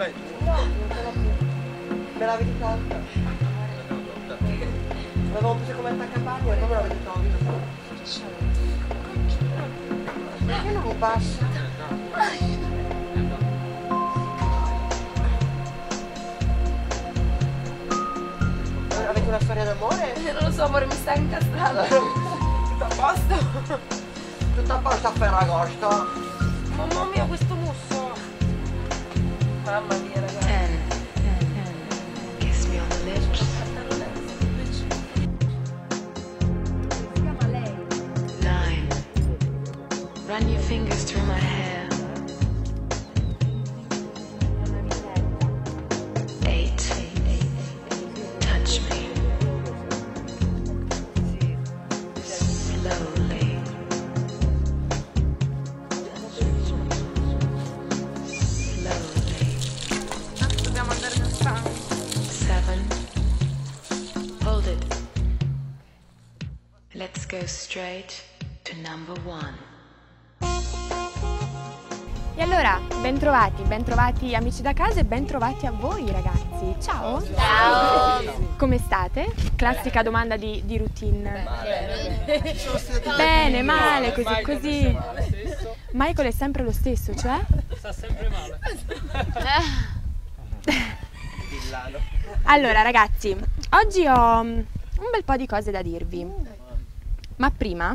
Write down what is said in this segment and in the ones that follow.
l'hai? No, non ce l'ho più. Me l'avete tolta. L'avevo preso come attaccapaglia e poi me l'avete tolta. Perché non mi passa? Avete una storia d'amore? Non lo so, amore, mi sta incastrando. Tutto a posto? Tutto a posto a Ferragosto? Mamma mia, questo musso. Mamma mia, ragazzi. Kiss me on the lips. 9. Run your fingers through my hair. 8. Touch me. Slowly. Slowly. Dobbiamo andare nel sangue. 7. Hold it. Let's go straight to number 1. E allora, bentrovati amici da casa e bentrovati a voi ragazzi. Ciao! Ciao! Come state? Classica domanda di routine. Bene, male, così. Michael è sempre lo stesso, cioè? Sta sempre male. Allora ragazzi, oggi ho un bel po' di cose da dirvi. Ma prima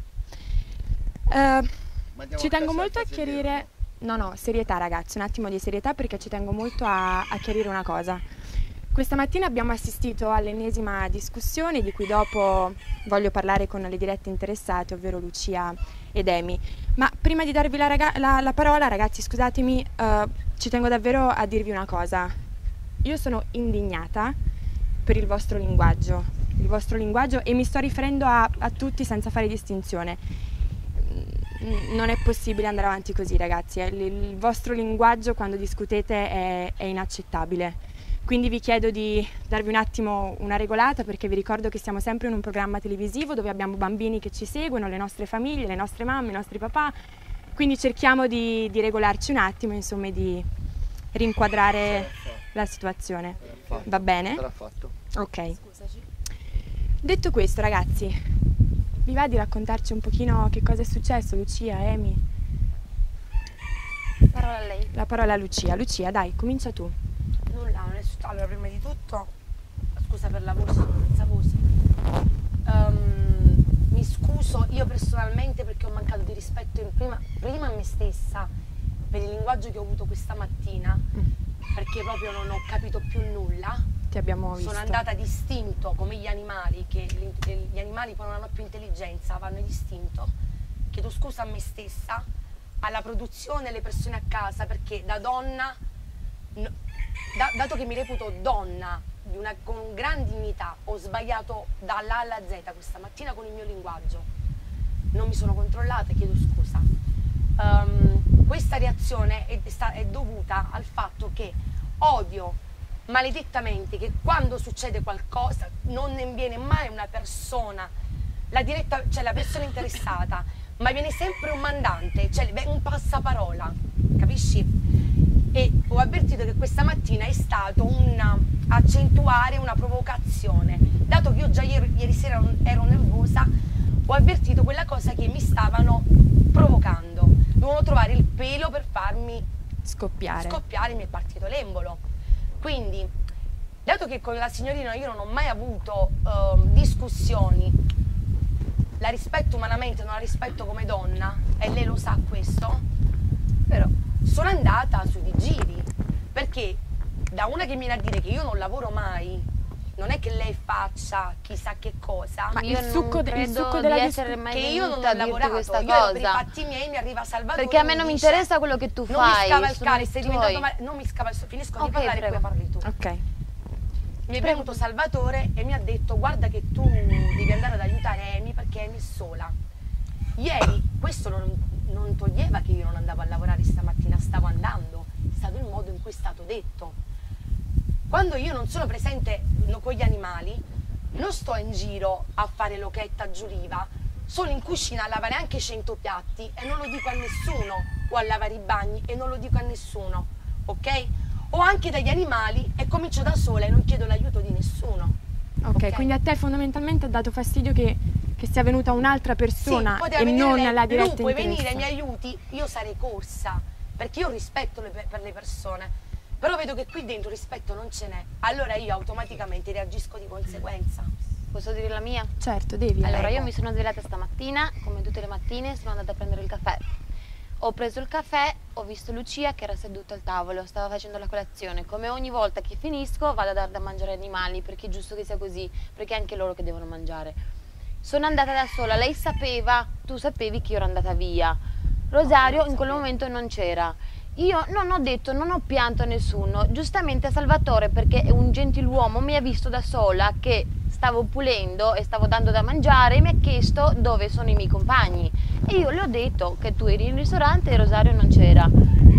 ci tengo molto a chiarire. No, serietà ragazzi, un attimo di serietà perché ci tengo molto a chiarire una cosa. Questa mattina abbiamo assistito all'ennesima discussione di cui dopo voglio parlare con le dirette interessate, ovvero Lucia ed Emi. Ma prima di darvi la parola, ragazzi, scusatemi, ci tengo davvero a dirvi una cosa. Io sono indignata per il vostro linguaggio, e mi sto riferendo a tutti senza fare distinzione. Non è possibile andare avanti così ragazzi, il vostro linguaggio quando discutete è inaccettabile, quindi vi chiedo di darvi un attimo una regolata perché vi ricordo che siamo sempre in un programma televisivo dove abbiamo bambini che ci seguono, le nostre famiglie, le nostre mamme, i nostri papà, quindi cerchiamo di regolarci un attimo, insomma, e di rinquadrare la situazione. Va bene? Sarà fatto. Ok. Detto questo ragazzi, vi va di raccontarci un pochino che cosa è successo, Lucia, Emi? Parola a lei. La parola a Lucia. Lucia, dai, comincia tu. Nulla, non è successo. Allora, prima di tutto, scusa per la voce, senza voce. Mi scuso io personalmente perché ho mancato di rispetto prima a me stessa per il linguaggio che ho avuto questa mattina, perché proprio non ho capito più nulla. Ti abbiamo visto. Sono andata d'istinto come gli animali, che gli animali poi non hanno più intelligenza, vanno d'istinto. Chiedo scusa a me stessa, alla produzione, alle persone a casa, perché da donna, dato che mi reputo donna con gran dignità, ho sbagliato dalla A alla Z questa mattina con il mio linguaggio. Non mi sono controllata, chiedo scusa. Questa reazione è dovuta al fatto che odio maledettamente che quando succede qualcosa non ne viene mai una persona, cioè la persona interessata, ma viene sempre un mandante, cioè un passaparola, capisci? E ho avvertito che questa mattina è stato un accentuare una provocazione, dato che io già ieri sera ero nervosa, ho avvertito quella cosa che mi stavano provocando, dovevano trovare il pelo per farmi scoppiare, mi è partito l'embolo. Quindi, dato che con la signorina io non ho mai avuto discussioni, la rispetto umanamente, non la rispetto come donna, e lei lo sa questo, però sono andata sui giri, perché da una che viene a dire che io non lavoro mai, non è che lei faccia chissà che cosa, ma io il succo della discussione che io non ho lavorato, questa io cosa. per i fatti miei mi arriva Salvatore, Perché a me non mi interessa quello che tu non fai, mi scavalcare, sono sei tuoi. diventato male, non mi scavalcare, finisco di Ok, parlare prego. e poi parli tu. Ok. Mi è venuto Salvatore e mi ha detto guarda che tu devi andare ad aiutare Emi perché Emi è sola. Ieri questo non toglieva che io non andavo a lavorare stamattina, stavo andando, è stato il modo in cui è stato detto. Quando io non sono presente con gli animali, non sto in giro a fare l'ochetta giuriva, sono in cucina a lavare anche 100 piatti e non lo dico a nessuno, o a lavare i bagni e non lo dico a nessuno, ok? o anche dagli animali e comincio da sola e non chiedo l'aiuto di nessuno. Ok, quindi a te fondamentalmente ha dato fastidio che sia venuta un'altra persona Sì, poteva e venire non lei, la diretta puoi interessa. venire, mi aiuti, io sarei corsa, perché io rispetto per le persone, però vedo che qui dentro rispetto non ce n'è, allora io automaticamente reagisco di conseguenza. Posso dire la mia? Certo, devi. Allora, Prego. io mi sono svegliata stamattina, come tutte le mattine, sono andata a prendere il caffè. Ho preso il caffè, ho visto Lucia che era seduta al tavolo, stava facendo la colazione. Come ogni volta che finisco vado a dare da mangiare agli animali, perché è giusto che sia così, perché è anche loro che devono mangiare. Sono andata da sola, lei sapeva, tu sapevi che io ero andata via. Rosario in quel momento non c'era. Io non ho detto, non ho pianto a nessuno, giustamente Salvatore, perché è un gentiluomo, mi ha visto da sola che stavo pulendo e stavo dando da mangiare e mi ha chiesto dove sono i miei compagni. E io le ho detto che tu eri in ristorante e Rosario non c'era.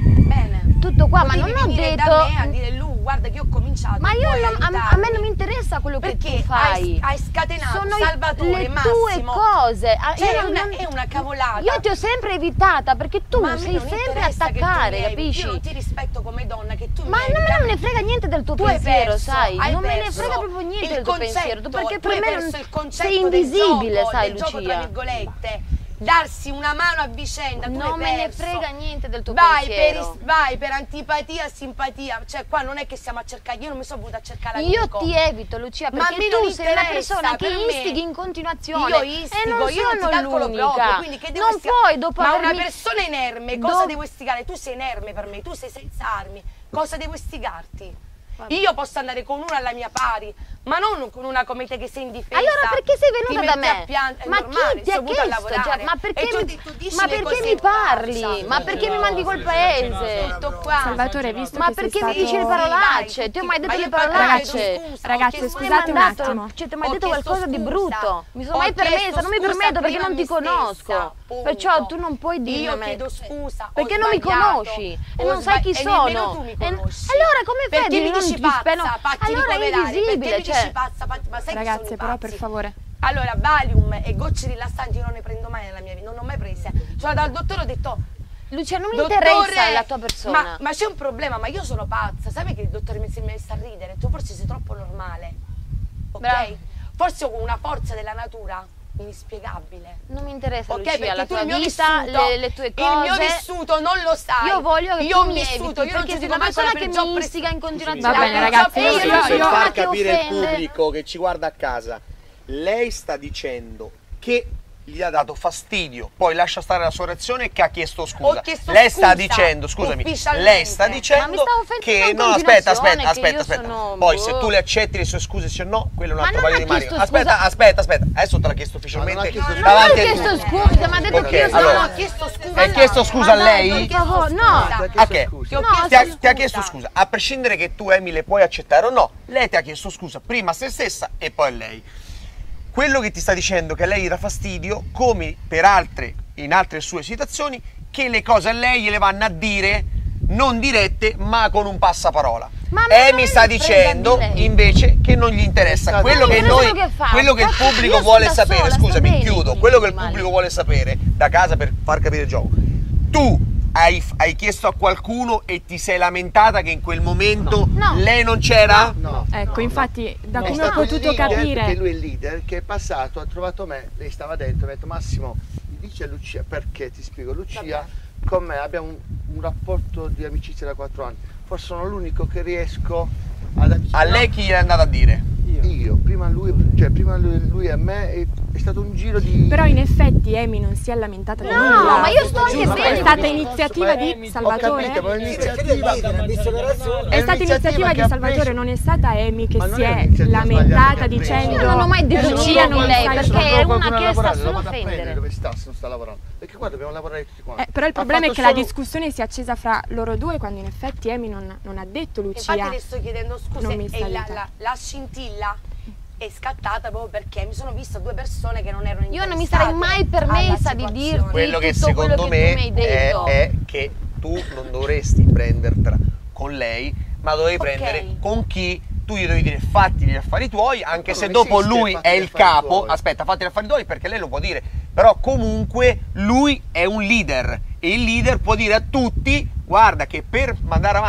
Bene. Tutto qua, ma Potevi non ho venire detto... da me a dire Lu, guarda che io ho cominciato. Ma io puoi non, a aiutarmi. me non mi interessa quello che Perché tu fai. hai scatenato Sono Salvatore, le Massimo. tue cose. Cioè, Io è una cavolata. Io ti ho sempre evitata perché tu Ma a me sei non sempre interessa che tu attaccare, mi eviti. capisci? Io non ti rispetto come donna, che tu Ma mi non eviti. me ne frega niente del tuo Tu hai pensiero, perso, sai? hai Non me ne perso frega proprio niente il del tuo concetto, pensiero, perché tu per hai me perso non il concetto sei del invisibile, gioco, sai, del gioco, tra Lucia. virgolette. Darsi una mano a vicenda, tu Non l'hai me ne perso. frega niente del tuo vai pensiero. vai per antipatia, simpatia, cioè qua non è che stiamo a cercare, io non mi sono venuta a cercare Io l'amico. ti evito, Lucia, Ma a perché me non tu sei una interessa, persona che per me. istighi in continuazione. Io istigo, e non io non ti sono calcolo l'unica. proprio, quindi che devo non istigare? puoi dopo Ma avermi... una persona inerme, cosa devo istigare? Tu sei inerme per me, tu sei senza armi, cosa devo istigarti? Vabbè. Io posso andare con una alla mia pari, ma non con una come te che sei indifesa. Allora perché sei Ti venuta da metti a me? piangere, è Ma normale, chi ti ha sono venuta a chiesto? lavorare. Cioè, ma perché, E tu dici ma le perché cose mi in parli? faccia. Ma perché mi mandi col paese? Tutto qua. Salvatore, visto Ma che perché sei mi dici le stato... parolacce? Ti ho mai detto Ma le io parolacce? chiedo scusa, Ragazze, ho chiesto- scusate un attimo. Cioè, ti ho mai Ho detto chiesto qualcosa di scusa. brutto? Mi sono Ho mai permessa, chiesto non mi scusa permetto perché prima non a ti me stessa, conosco. punto. Perciò tu non puoi dirmi Io a me. chiedo scusa, Perché ho non mi sbagliato, conosci e ho non sai chi e nemmeno sono. tu mi E- conosci. allora come fai a Perché dire mi non dici ti pazza, speno? fatti Allora è ricoverare, invisibile, perché mi cioè. dici pazza, ma sai che sono i Ragazze, però, per pazzi? favore. Allora, Valium e gocce rilassanti io non ne prendo mai nella mia vita, non ho mai prese. Sono andata dal dottore e ho detto Lucia, non mi dottore, interessa la tua persona. ma c'è un problema, ma io sono pazza. Sai che il dottore mi sta a ridere? Tu forse sei troppo normale. Ok? Bravo. Forse ho una forza della natura inspiegabile. Non mi interessa, Ok, Lucia, perché la tu tua il mio vita, vissuto, le tue il mio cose. vissuto non lo sai. Io voglio che io tu ho mi vissuto, eviti, io non perché sei giudico una mai persona per che job mi istiga in continuazione. Va bene, ragazzi, e io io- non sono io- una far che capire il offende. pubblico che ci guarda a casa. Lei sta dicendo che gli ha dato fastidio, poi lascia stare la sua reazione, che ha chiesto scusa. Ho chiesto Lei sta scusa, dicendo, scusami, ufficialmente. lei sta Ma dicendo mi sta offendendo che in no, aspetta, continuazione, che io aspetta. sono- Poi se boh. tu le accetti le sue scuse sì o no, quello è un Ma altro non paio di ha maniche. chiesto scusa. Aspetta, adesso te l'ha chiesto ufficialmente. Ma non ha chiesto Non ho davanti a chiesto tutti. scusa, mi ha detto Ok, che io sono... allora, ho chiesto scusa. hai chiesto scusa a Ma dai, lei? per favore, no. A che? Ti ho No, chiesto Ti ha chiesto scusa, a prescindere che tu Amy le puoi accettare o no, lei ti ha chiesto scusa prima a se stessa e poi a lei. Quello che ti sta dicendo che a lei gli dà fastidio, come per in altre sue situazioni, che le cose a lei gliele vanno a dire non dirette ma con un passaparola. Ma a me non Amy me sta ne frega dicendo di lei. invece che non gli interessa quello Ma che non noi, quello che fa. quello che il Io pubblico sono vuole da sapere, sola, sto scusami, bene chiudo, con quello gli che il animali. pubblico vuole sapere da casa per far capire il gioco. Tu hai chiesto a qualcuno e ti sei lamentata che in quel momento No. lei non c'era? No. Ecco, infatti, da È come ho stato il potuto leader, capire... Perché lui è il leader che è passato, ha trovato me, lei stava dentro, mi ha detto Massimo, mi dice a Lucia, perché ti spiego, Lucia con me abbiamo un rapporto di amicizia da 4 anni, forse sono l'unico che riesco ad A lei chi gliel'è andato a dire? Io, prima lui e me, è stato un giro di... Però in effetti Amy non si è lamentata di No, nulla. ma io sto anche Giusto? bene È stata con- iniziativa di Ho capito, Salvatore? ma l'iniziativa... È stata iniziativa di Salvatore, non è stata Amy che Ma non si è è l'iniziativa sbagliata che lamentata ha preso. dicendo Io non ho mai detto Lucia niente non di lei, sai perché fare". è una qualcuno a che lavorare, sta lo solo a vado a prendere offendere. dove sta se non sta lavorando, perché qua dobbiamo lavorare tutti quanti. Però il Ha problema è fatto che la solo- discussione si è accesa fra loro due quando in effetti Amy non ha detto Lucia. Infatti le sto chiedendo scuse Non mi e sta aiutando. la scintilla è scattata proprio perché mi sono vista due persone che non erano Io interessate non mi sarei mai permessa alla di situazione. dirti Quello che tutto secondo quello che me tu mi hai detto. è che tu non dovresti prendertela con lei, ma dovevi prendere con chi tu gli devi dire fatti gli affari tuoi, anche No, se non dopo esiste lui fatti è gli il affari capo. tuoi. Aspetta, fatti gli affari tuoi perché lei lo può dire, però comunque lui è un leader e il leader può dire a tutti guarda che per mandare avanti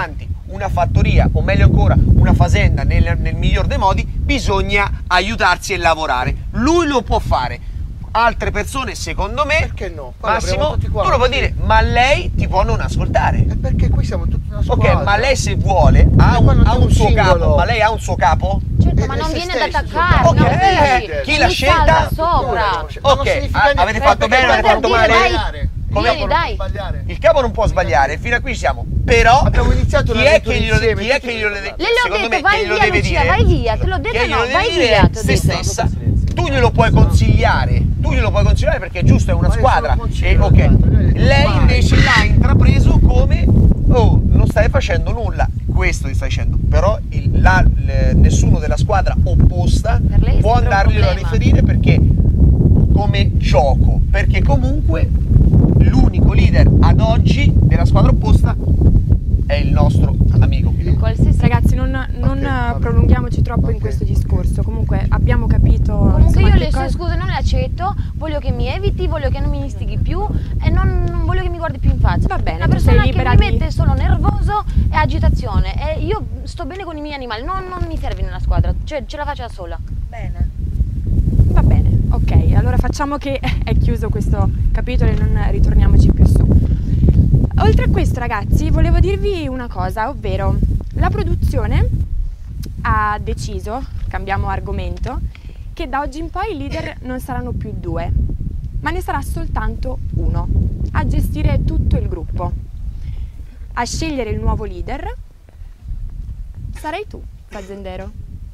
una fattoria, o meglio ancora una fazenda nel miglior dei modi, bisogna aiutarsi e lavorare. Lui lo può fare. Altre persone, secondo me, perché no? Massimo, tu lo puoi dire, ma lei ti può non ascoltare. È perché qui siamo tutti una squadra. Ok, ma lei se vuole ha un suo capo, ma lei ha un suo capo? Certo, ma non viene da attaccare, Ok, non dici, chi l'ha mi scelta? salta sopra. Ok, avete fatto bene o avete fatto male? Vieni, dai. Il capo non può sbagliare, fino a qui siamo. Però abbiamo iniziato chi una è che glielo insieme, chi è che glielo deve? Le l'ho Secondo detto, me vai che glielo via, deve Lucia, dire. vai via, te l'ho detto, Che glielo no, deve vai dire via, t'ho se detto. stessa. Tu glielo puoi consigliare, perché è giusto, è una Ma io squadra. sono consigliato, Ok, lei vai. invece l'ha intrapreso come oh, non stai facendo nulla. Questo ti stai dicendo, però nessuno della squadra opposta Per lei è può sempre un andarglielo a problema. riferire perché come gioco, perché comunque l'unico leader ad oggi della squadra opposta è il nostro amico. Qualsiasi. Ragazzi, non vabbè. prolunghiamoci troppo in Ok. questo discorso. Comunque abbiamo capito. Comunque insomma, io che le sue cosa- scuse non le accetto, voglio che mi eviti, voglio che non mi istighi più e non voglio che mi guardi più in faccia. Va bene, Una tu persona sei che libera mi di- mette solo nervoso e agitazione e io sto bene con i miei animali, non mi servi nella squadra, cioè ce la faccio da sola. Bene. Va bene, ok. Allora facciamo che è chiuso questo capitolo e non ritorniamoci più su. Oltre a questo, ragazzi, volevo dirvi una cosa, ovvero la produzione ha deciso, cambiamo argomento, che da oggi in poi i leader non saranno più 2, ma ne sarà soltanto uno a gestire tutto il gruppo. A scegliere il nuovo leader sarai tu, fazzendero.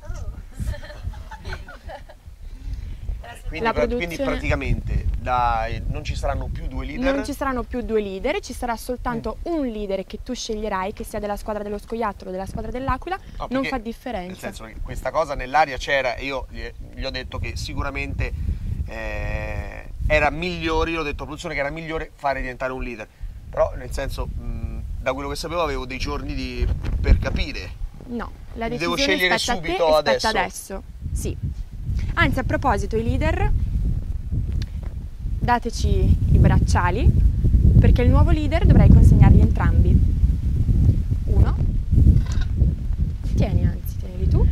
Quindi, La quindi produzione- praticamente non ci saranno più 2 leader. Non ci saranno più 2 leader, ci sarà soltanto un leader che tu sceglierai, che sia della squadra dello Scoiattolo o della squadra dell'Aquila, No, non perché, fa nel differenza. senso che questa cosa nell'aria c'era e io gli ho detto che sicuramente era migliore, io ho detto a produzione che era migliore fare diventare un leader. Però nel senso, da quello che sapevo avevo dei giorni per capire. No, la Li decisione devo scegliere spetta a te subito e spetta adesso? Sì. Anzi, a proposito, i leader, dateci i bracciali, perché il nuovo leader dovrai consegnarli entrambi. Uno. Tienili tu.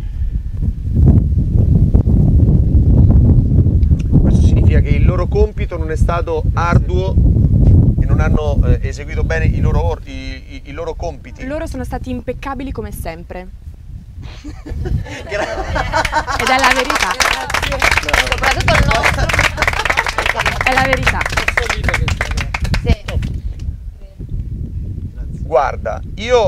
Questo significa che il loro compito non è stato arduo e non hanno eseguito bene i loro compiti. Loro sono stati impeccabili come sempre. Ed è la verità. Soprattutto il nostro. È la verità. Sì. Guarda, io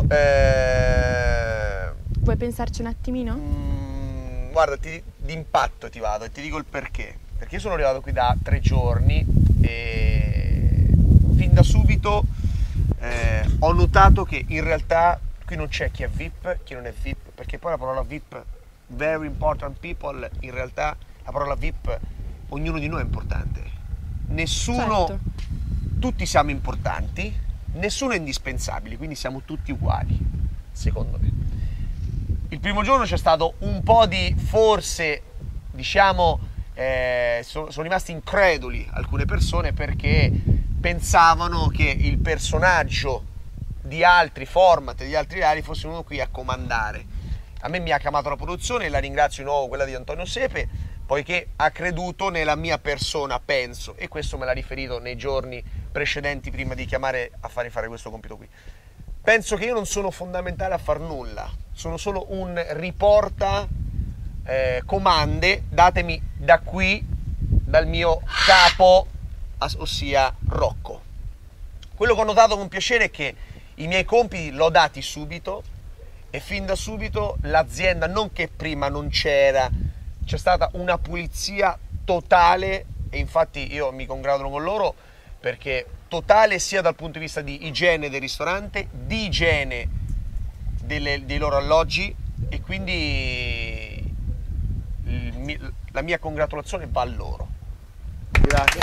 Vuoi pensarci un attimino? guarda, d'impatto ti vado e ti dico il perché. Perché io sono arrivato qui da 3 giorni e fin da subito ho notato che in realtà qui non c'è chi è VIP, chi non è VIP, perché poi la parola VIP, very important people, in realtà la parola VIP, ognuno di noi è importante. Nessuno, Certo. tutti siamo importanti, nessuno è indispensabile, quindi siamo tutti uguali, secondo me. Il primo giorno c'è stato un po' di, forse, diciamo, sono rimasti increduli alcune persone perché pensavano che il personaggio di altri format, di altri reali, fosse uno qui a comandare. A me mi ha chiamato la produzione e la ringrazio di nuovo, quella di Antonio Sepe, poiché ha creduto nella mia persona, penso, e questo me l'ha riferito nei giorni precedenti prima di chiamare a fare questo compito qui. Penso che io non sono fondamentale a far nulla, sono solo un riporta comande, datemi da qui, dal mio capo, ossia Rocco. Quello che ho notato con piacere è che i miei compiti l'ho dati subito e fin da subito l'azienda, non che prima non c'è stata una pulizia totale e infatti io mi congratulo con loro perché totale sia dal punto di vista di igiene del ristorante, di igiene dei loro alloggi e quindi la mia congratulazione va a loro. Grazie.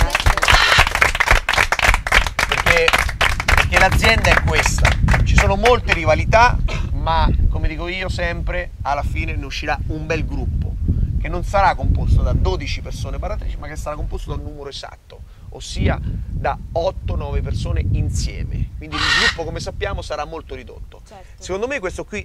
Perché l'azienda è questa, ci sono molte rivalità, ma come dico io sempre, alla fine ne uscirà un bel gruppo, che non sarà composto da 12 persone baratrici, ma che sarà composto da un numero esatto, ossia da 8-9 persone insieme, quindi il gruppo, come sappiamo, sarà molto ridotto. Certo. Secondo me questo qui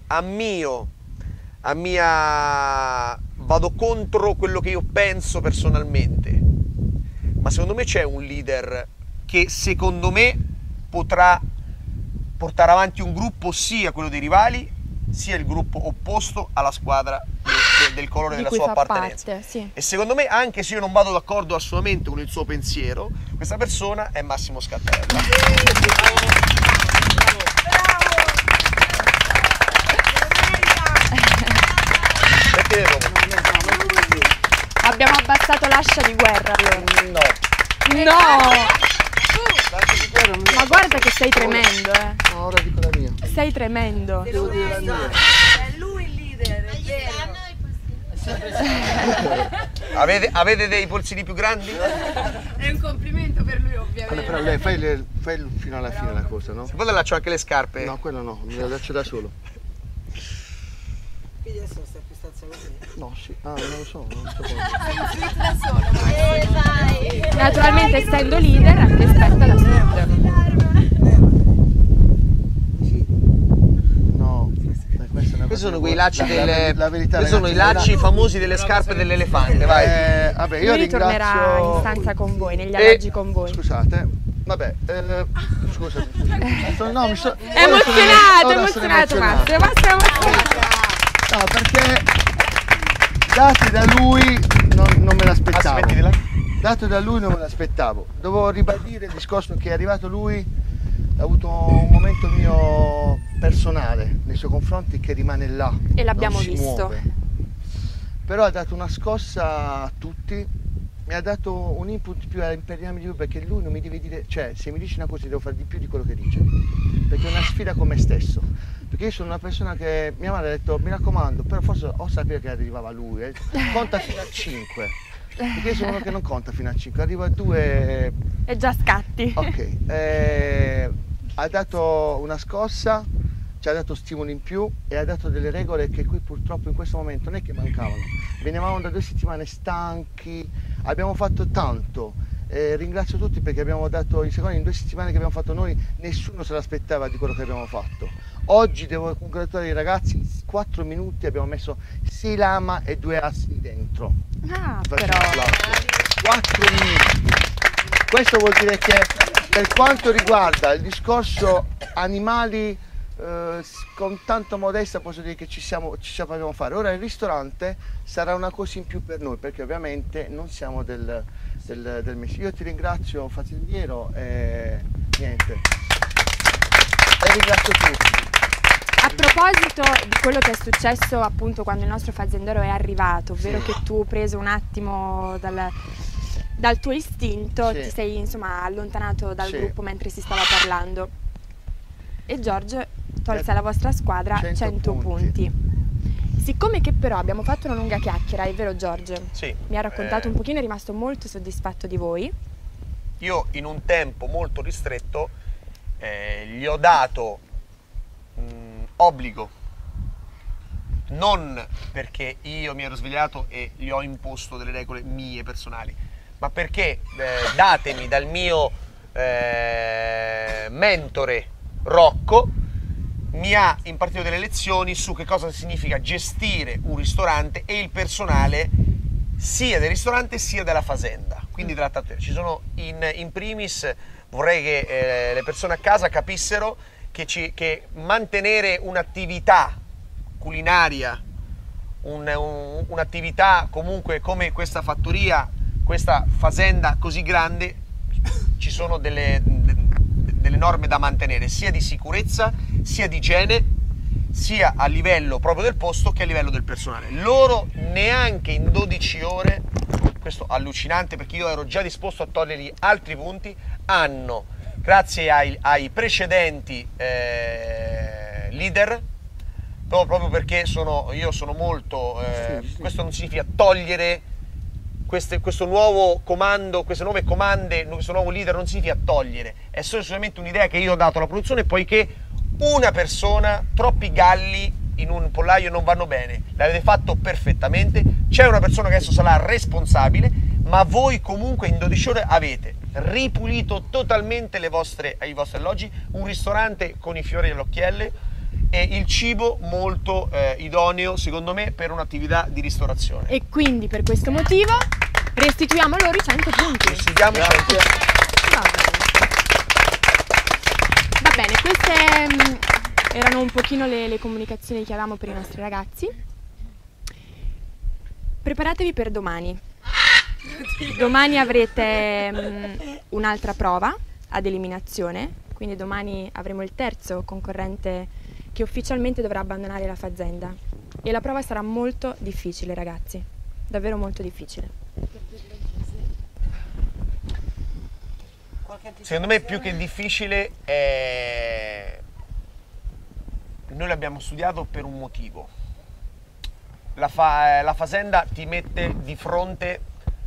vado contro quello che io penso personalmente, ma secondo me c'è un leader che secondo me potrà portare avanti un gruppo, sia quello dei rivali sia il gruppo opposto alla squadra del colore Di della cui sua fa appartenenza. parte, sì. E secondo me, anche se io non vado d'accordo assolutamente con il suo pensiero, questa persona è Massimo Scattarella. Perché Abbiamo abbassato l'ascia di guerra allora. No. No! L'ascia di guerra non Ma guarda che sei tremendo, No, ora dico la mia. Sei tremendo. Devo dire la mia. È lui il leader, è vero. avete dei polsini più grandi? È un complimento per lui, ovviamente. Però lei fai fino alla fine la cosa, no? Poi le lascio anche le scarpe. No, quello no, me la lascio da solo. Quindi adesso stai più stazza così. No, sì. Ah, non lo so, non so come. Naturalmente, essendo leader, rispetta la squadra. Sì. No. Questa è una Questi sono cosa quei lacci la verità, questi sono i ragazzi, lacci famosi delle scarpe dell'elefante, vai. Vabbè, io Lui ritornerà ringrazio... in stanza con voi, negli alloggi con voi. Scusate, vabbè, scusate. No, mi sto... È emozionato, Massimo. No, perché dati da lui non me l'aspettavo. Mettiti là. Dato da lui non me l'aspettavo. Dovevo ribadire il discorso che è arrivato lui, ha avuto un momento mio personale nei suoi confronti che rimane là. E l'abbiamo non si visto. muove. Però ha dato una scossa a tutti, mi ha dato un input più a impegnarmi di più, perché lui non mi deve dire, cioè se mi dice una cosa devo fare di più di quello che dice, perché è una sfida con me stesso. Perché io sono una persona che mia madre ha detto mi raccomando, però forse o sapere che arrivava lui, conta fino a 5. Perché io sono uno che non conta fino a 5, arrivo a 2 E già scatti. ok. Ha dato una scossa, ci ha dato stimoli in più e ha dato delle regole che qui purtroppo in questo momento non è che mancavano. Venivamo da 2 settimane stanchi, abbiamo fatto tanto. Ringrazio tutti perché abbiamo dato in 2 settimane che abbiamo fatto noi, nessuno se l'aspettava di quello che abbiamo fatto. Oggi devo congratulare i ragazzi, in 4 minuti abbiamo messo 6 lama e 2 assi dentro. Ah, Faccio però. un applauso. 4 minuti. Questo vuol dire che per quanto riguarda il discorso animali, con tanta modestia posso dire che ci sappiamo fare. Ora il ristorante sarà una cosa in più per noi, perché ovviamente non siamo del mese. Io ti ringrazio fazendiero e niente. E ringrazio tutti. A proposito di quello che è successo appunto quando il nostro fazendiero è arrivato, ovvero che tu, preso un attimo dal tuo istinto, Sì. ti sei insomma allontanato dal Sì. gruppo mentre si stava parlando, e Giorgio tolse alla vostra squadra 100 punti. Siccome che però abbiamo fatto una lunga chiacchiera, è vero Giorgio? Sì. Mi ha raccontato un pochino, è rimasto molto soddisfatto di voi. Io in un tempo molto ristretto gli ho dato obbligo, non perché io mi ero svegliato e gli ho imposto delle regole mie personali, ma perché datemi dal mio mentore Rocco, mi ha impartito delle lezioni su che cosa significa gestire un ristorante e il personale sia del ristorante sia della fazenda, quindi della trattoria. Ci sono in primis, vorrei che le persone a casa capissero che mantenere un'attività culinaria, un'attività comunque come questa fattoria, questa fazenda così grande, ci sono delle norme da mantenere, sia di sicurezza, sia di igiene, sia a livello proprio del posto che a livello del personale. Loro neanche in 12 ore, questo allucinante perché io ero già disposto a togliergli altri punti, hanno, grazie ai precedenti leader, proprio perché io sono molto, questo non significa togliere questo nuovo comando, queste nuove comande, questo nuovo leader non significa togliere, è solamente un'idea che io ho dato alla produzione, poiché una persona, troppi galli in un pollaio non vanno bene, l'avete fatto perfettamente, c'è una persona che adesso sarà responsabile, ma voi comunque in 12 ore avete ripulito totalmente i vostri alloggi, un ristorante con i fiori all'occhielle e il cibo molto idoneo secondo me per un'attività di ristorazione. E quindi per questo motivo restituiamo loro i 100 punti. Restituiamo i 100 punti. Va bene, queste erano un pochino le comunicazioni che avevamo per i nostri ragazzi. Preparatevi per domani. Domani avrete un'altra prova ad eliminazione, quindi domani avremo il terzo concorrente che ufficialmente dovrà abbandonare la fazenda. E la prova sarà molto difficile, ragazzi, davvero molto difficile. Secondo me più che difficile è... Noi l'abbiamo studiato per un motivo. La fazenda ti mette di fronte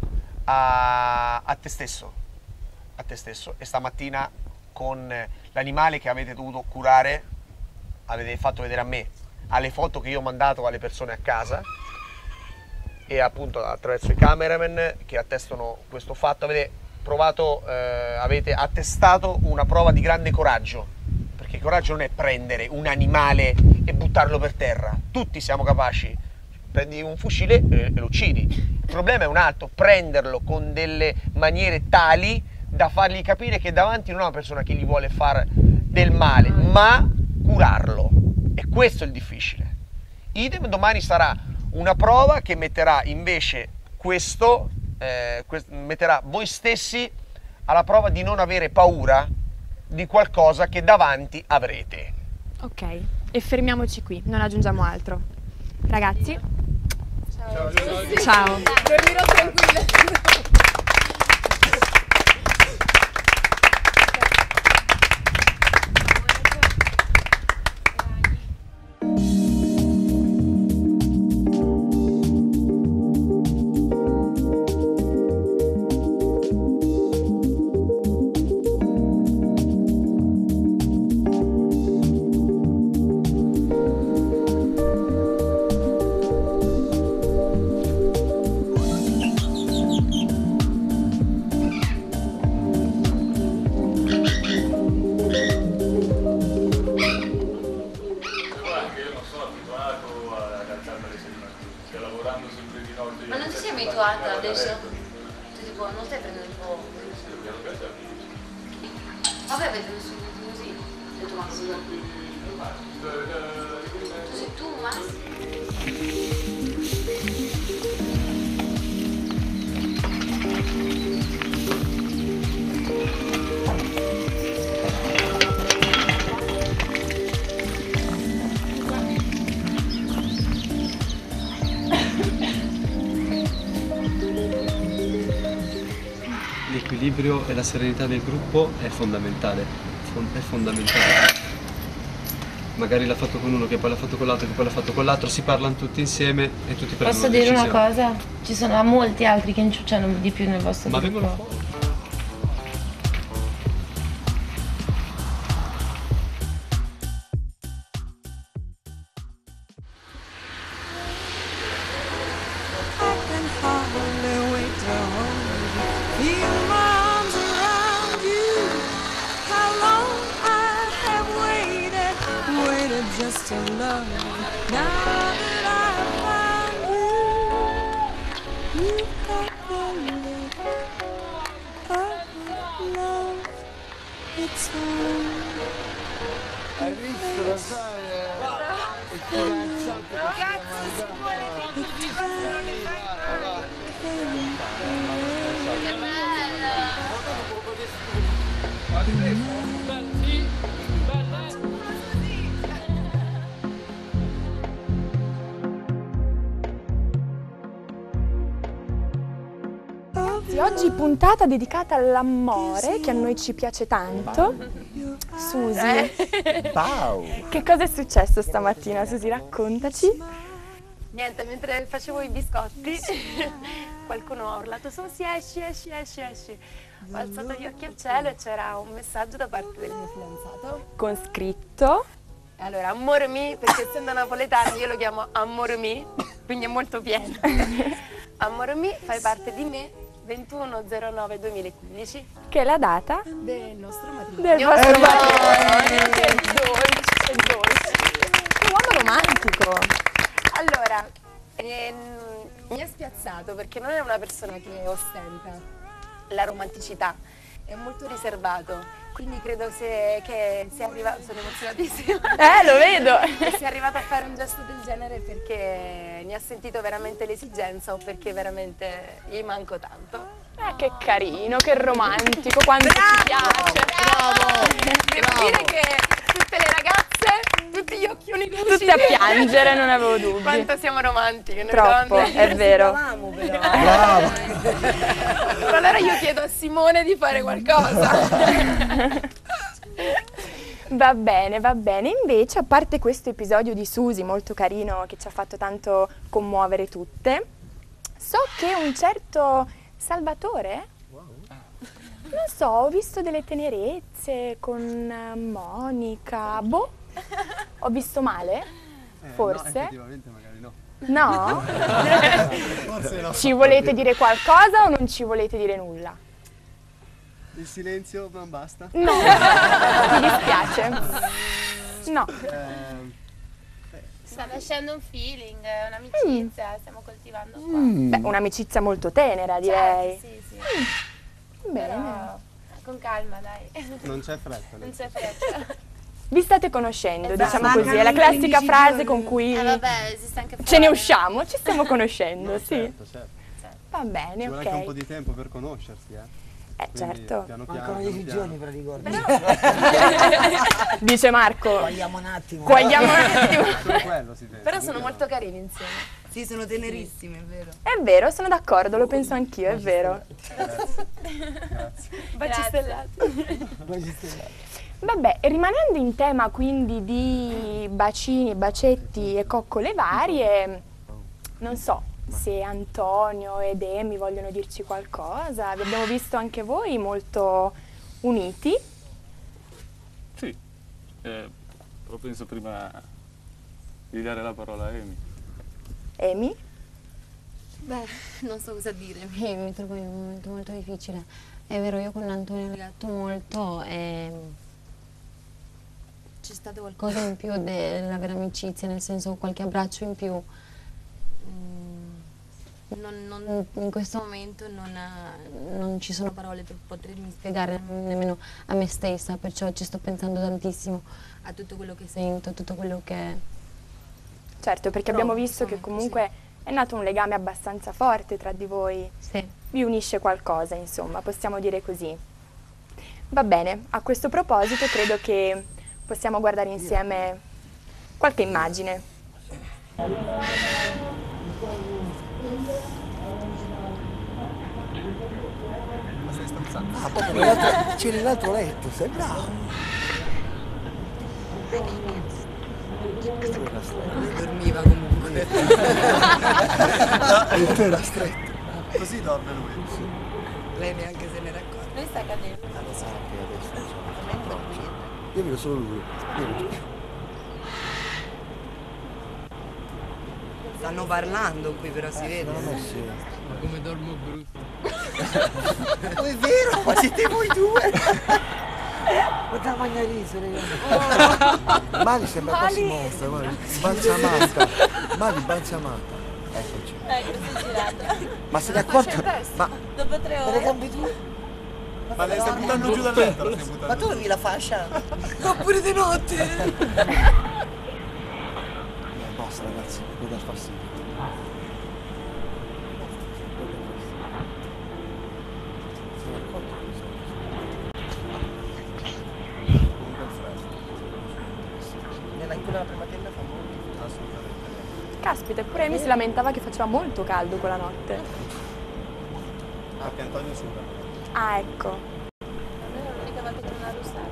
a te stesso, e stamattina con l'animale che avete dovuto curare avete fatto vedere a me, alle foto che io ho mandato alle persone a casa e appunto attraverso i cameraman che attestano questo fatto avete attestato una prova di grande coraggio, perché il coraggio non è prendere un animale e buttarlo per terra, tutti siamo capaci, prendi un fucile e lo uccidi. Il problema è un altro, prenderlo con delle maniere tali da fargli capire che davanti non è una persona che gli vuole fare del male, ma curarlo. E questo è il difficile. Idem, domani sarà una prova che metterà invece metterà voi stessi alla prova di non avere paura di qualcosa che davanti avrete. Ok, e fermiamoci qui, non aggiungiamo altro. Ragazzi, ciao. Dormirò tranquilla. Ma non ti sei abituata adesso? Tipo, non stai prendendo il fuoco. Vabbè, avete messo così. E tu Massimo. Tu sei tu, Massimo. L'equilibrio e la serenità del gruppo è fondamentale, magari l'ha fatto con uno, che poi l'ha fatto con l'altro, che poi l'ha fatto con l'altro, si parlano tutti insieme e tutti prendono Posso una dire una decisione. cosa? Ci sono molti altri che inciucciano di più nel vostro Ma gruppo. vengono fuori. Just to love now that I found you, you got the look of love. It's Hai visto, lo sai? Il fidanzato oggi puntata dedicata all'amore, che a noi ci piace tanto. Susi, che cosa è successo stamattina? Susi, raccontaci. Niente, mentre facevo i biscotti qualcuno ha urlato su, si esci, esci, esci, esci. Ho alzato gli occhi al cielo e c'era un messaggio da parte del mio fidanzato. Con scritto? Allora, amore mi, perché essendo napoletano io lo chiamo amore mi, quindi è molto pieno. Amore mi, fai parte di me, 21/09/2015. Che è la data Del nostro matrimonio. del vostro matrimonio. Che dolce, che dolce. Che uomo romantico. Allora, mi ha spiazzato perché non è una persona che ostenta la romanticità, è molto riservato. Quindi credo che sia arrivato, sono emozionatissima. Lo vedo. Che sia arrivato a fare un gesto del genere perché ne ha sentito veramente l'esigenza o perché veramente gli manco tanto. Che carino, che romantico, quanto ci piace. Devo dire che tutte le ragazze, tutti gli occhioni lucidi. Tutte a piangere, non avevo dubbi. Quanto siamo romantiche noi Troppo, donne. è vero. Bravo! Allora io chiedo a Simone di fare qualcosa. Va bene, va bene. Invece, a parte questo episodio di Susi molto carino che ci ha fatto tanto commuovere tutte, so che un certo Salvatore, non so, ho visto delle tenerezze con Monica, boh, ho visto male? Forse? No, effettivamente magari no. No? Forse no. Ci volete dire qualcosa o non ci volete dire nulla? Il silenzio non basta? No, mi dispiace. No. Sta nascendo un feeling, un'amicizia, stiamo coltivando qua. Beh, un'amicizia molto tenera, direi. Sì. Bene. Però con calma, dai. Non c'è fretta. Non c'è fretta. Vi state conoscendo, diciamo Mancano così, è la classica 15 frase giorni. con cui Vabbè, esiste anche ce ne fuori. usciamo, ci stiamo conoscendo, sì. Certo. Va bene, Ci vuole anche un po' ok. di tempo per conoscersi, Quindi, certo. Piano Mancano piano, 10 giorni per ricordi. Dice Marco. Guagliamo un attimo. Guagliamo un attimo. Solo quello si vede. Però sono molto carini insieme. Sì, sono tenerissime, è vero. È vero, sono d'accordo, lo penso anch'io, è vero. Baci stellati. Vabbè, rimanendo in tema quindi di bacini, bacetti e coccole varie, non so se Antonio ed Emi vogliono dirci qualcosa. Vi abbiamo visto anche voi molto uniti. Sì, però penso prima di dare la parola a Emi. Emi? Beh, non so cosa dire, mi trovo in un momento molto difficile. È vero, io con Antonio ho legato molto e c'è stato qualcosa in più della vera amicizia, nel senso qualche abbraccio in più. In questo momento non ci sono parole per potermi spiegare nemmeno a me stessa, perciò ci sto pensando tantissimo a tutto quello che sento, a tutto quello che... Certo, perché abbiamo visto che comunque è nato un legame abbastanza forte tra di voi. Sì. Vi unisce qualcosa, insomma, possiamo dire così. Va bene, a questo proposito credo che possiamo guardare insieme qualche immagine. Ah, proprio c'è nell'altro letto, sei bravo. Dormiva comunque. Tu era stretto. Così dorme lui. Lei neanche se ne era accorta. Lui sta cadendo. Lo sa che adesso io vedo solo lui. Io non vedo più. Stanno parlando qui, però si vede. Come dormo brutto. Non è vero, ma siete voi due! Guarda Magnariso, Mali sembra quasi morta, guarda, sbalsamata. Mali sbalsamata. Eccoci. Si è girata. Ma se ne accorto? Ma Dopo 3 me le ore. cambi tu? Ma lei sta buttando giù dal letto, la stai buttando Ma tu avevi la fascia? Ma pure di notte! Basta ragazzi, non dar fastidio. Se ne accorto cosa? Nella in quella prima tenda fa molto. Caspita, eppure Emi si lamentava che faceva molto caldo quella notte. Perché Antonio suda. Ah, ecco. Almeno l'unica volta che non ha russato.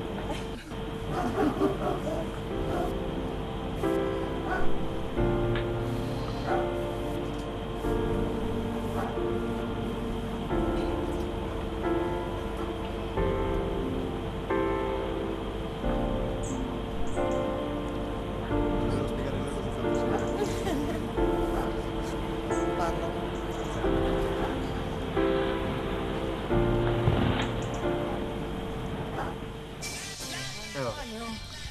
Devo spiegare le cose. Parla.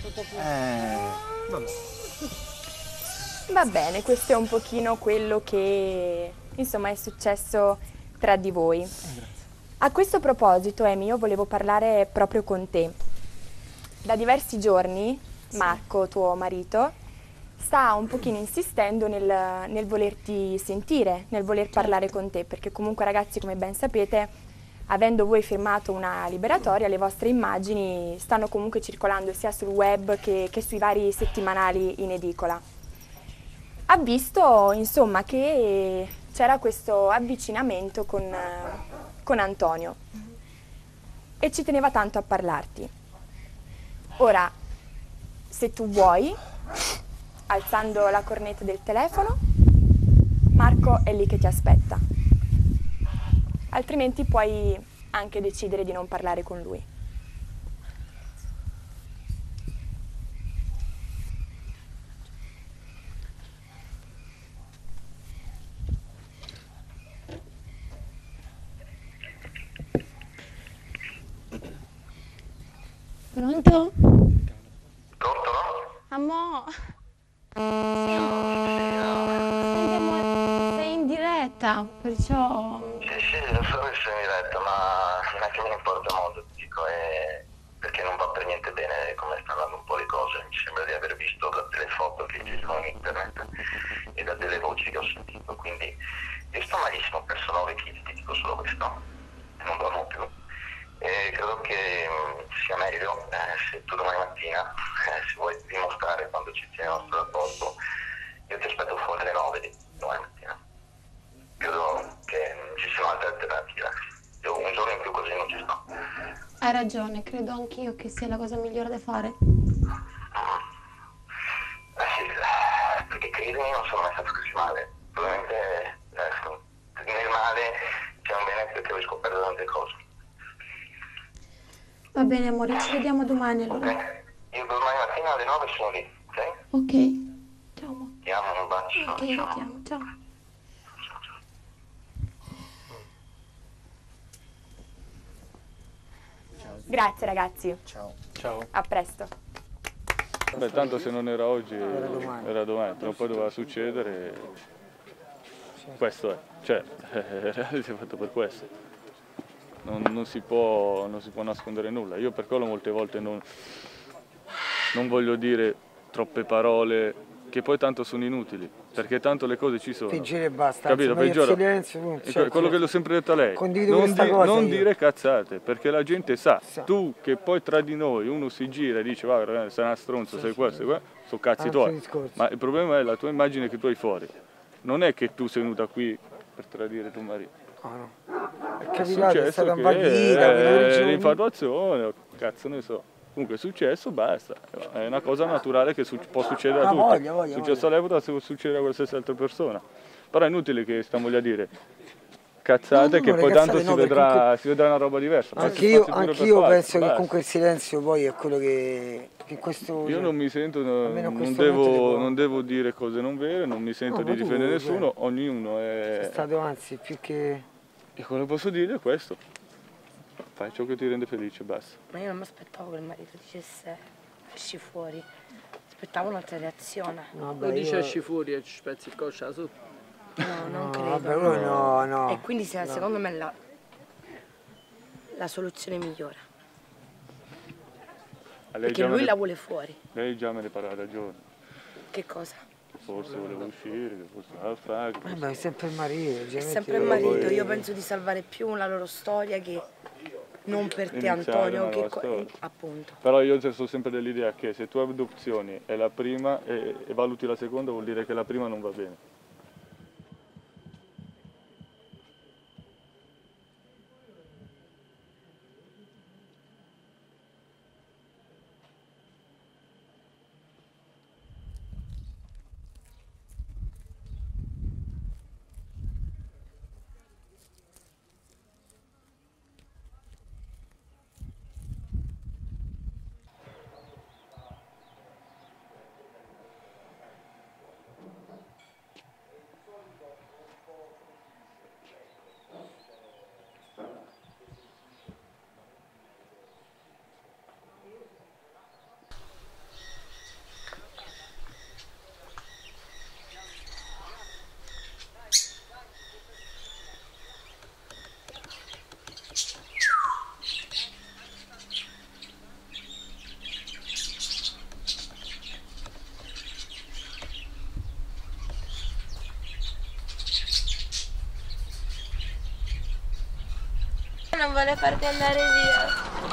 tutto qui. Vabbè. Va bene, questo è un pochino quello che insomma è successo tra di voi. A questo proposito, Amy, io volevo parlare proprio con te. Da diversi giorni, Marco, tuo marito, sta un pochino insistendo nel volerti sentire, nel voler parlare con te, perché comunque ragazzi, come ben sapete, avendo voi firmato una liberatoria, le vostre immagini stanno comunque circolando sia sul web che sui vari settimanali in edicola. Ha visto, insomma, che c'era questo avvicinamento con Antonio e ci teneva tanto a parlarti. Ora, se tu vuoi, alzando la cornetta del telefono, Marco è lì che ti aspetta. Altrimenti puoi anche decidere di non parlare con lui. Pronto? Pronto? Ammo? Sei in diretta, perciò... Sì, lo so che sei in diretta, ma non è che mi importa molto, ti dico, perché non va per niente bene come stanno andando un po' le cose. Mi sembra di aver visto da delle foto che ci sono in internet e da delle voci che ho sentito, quindi io sto malissimo, ho perso 9 kg, ti dico solo questo, non dormo più. E credo che sia meglio se tu domani mattina, se vuoi dimostrare quando ci sia il nostro rapporto, io ti aspetto fuori alle 9 di domani mattina. Credo che ci siano altre alternative. Io un giorno in più così non ci sto. Hai ragione, credo anch'io che sia la cosa migliore da fare. Sì, perché credimi non sono mai stato così male. Probabilmente nel male c'è un bene perché ho scoperto tante cose. Va bene amore, ci vediamo domani allora. Ok, io domani mattina alle 9 sono lì, ok? Ok, ciao amore. Ti amo, un bacio. Ok, io ti amo, ciao. Grazie ragazzi. Ciao. Ciao. A presto. Beh, tanto se non era oggi, era domani, prima o poi doveva succedere. Questo è, cioè, è fatto per questo. Non si può nascondere nulla. Io per quello molte volte non voglio dire troppe parole che poi tanto sono inutili, perché tanto le cose ci sono. Peggiore e basta. Capito? Peggiore. Quello che l'ho sempre detto a lei. Condivido questa cosa non io. dire cazzate, perché la gente sa. Tu che poi tra di noi uno si gira e dice va, sei una stronza, sei questo, sono cazzi tuoi. Discorso. Ma il problema è la tua immagine che tu hai fuori. Non è che tu sei venuta qui per tradire tuo marito. No. È capitato, è stata invaghita, l'infatuazione, cazzo ne so. Comunque è successo, basta. È una cosa naturale che può succedere a tutti. È successo a lei, può succedere a qualsiasi altra persona. Però è inutile che stiamo lì a dire cazzate, che poi tanto si vedrà una roba diversa. Anch'io penso che comunque il silenzio poi è quello che in questo... Io non mi sento, non devo dire cose non vere, non mi sento di difendere nessuno, ognuno è... È stato anzi più che... E quello che posso dire è questo. Fai ciò che ti rende felice, basta. Ma io non mi aspettavo che il marito dicesse esci fuori. Aspettavo un'altra reazione. Vabbè, Lo dice esci fuori e ci spezzi il coscia su. No, non credo. Vabbè, no. E quindi secondo me la soluzione migliore. Perché lui la vuole fuori. Lei già me ne parla da giorni. Che cosa? Forse voleva uscire, che forse la fare. Vabbè, è sempre il marito. È sempre il marito. Io penso di salvare più la loro storia che non per te Antonio, che appunto. Però io sono sempre dell'idea che se tu hai opzioni e la prima e valuti la seconda, vuol dire che la prima non va bene. vuole farti andare via.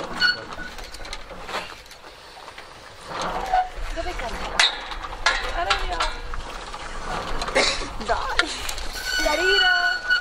Dove Carina? Carina! Dai! Carina!